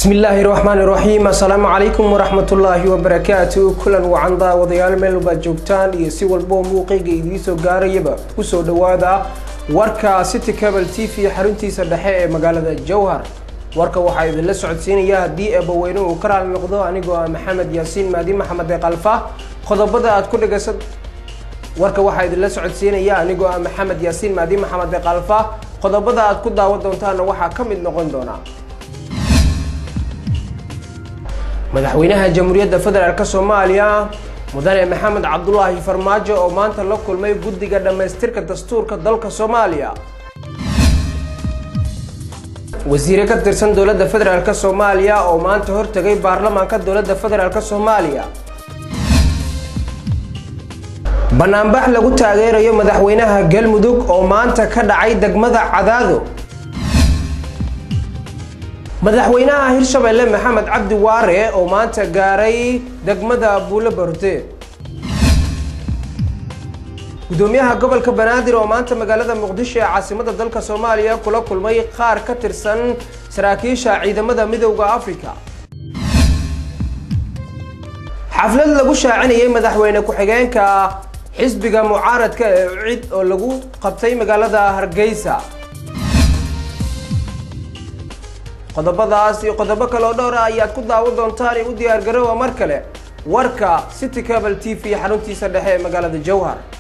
بسم الله الرحمن الرحيم. السلام عليكم ورحمة الله وبركاته. كلا وعندا وضيال ميل وبجوبتان يسوى البوم موقعي يديسو غاريبا وسو دوادا وركا سيتي كابل تي في حرنتي سدحاء مقالة الجوهر. وركا وحايد اللي سعودسين يا دي أبوينو وكرا المقضاء أنيقو محمد ياسين مادي محمد قلفة خذ بدأت كل قصد وركا وحايد اللي سعودسين يا أنيقو محمد ياسين مادي محمد قلفة خذ بدأت كل داود دونتان وحا كمل نغندونا. مدحوينها جمهورية فدرالك الصومالية مدن محمد عبد الله فرماجو oo maanta la kulmay guddiga dhameystirka dastuurka dalka Soomaaliya. wasiirka ka tirsan dawladda federaalka Soomaaliya oo maanta hortagay baarlamaanka dawladda federaalka Soomaaliya. banaanbax lagu taageerayo madaxweynaha Galmudug oo maanta ka dhacay degmada Cadaado. madaxweynaha Hirshabelle Maxamed Cabdi Waare oo maanta gaaray degmada Buulaburte. gudoomiyaha gobolka Banaadir oo maanta magaalada Muqdisho ee caasimadda dalka Soomaaliya kula kulmay qaar ka tirsan saraakiisha ciidamada midowga Afrika. xaflad lagu shaacinayay madaxweyne ku-xigeenka xisbiga mucaaradka ee UCID oo lagu qabtay magaalada Hargeysa. qodobadaas iyo qodobo kale oo dhowr ah ayaad ku daawan doontaan u diyaar garoow mar kale warka City Cable TV xaruntiisa dhexe ee magaalada Jowhar.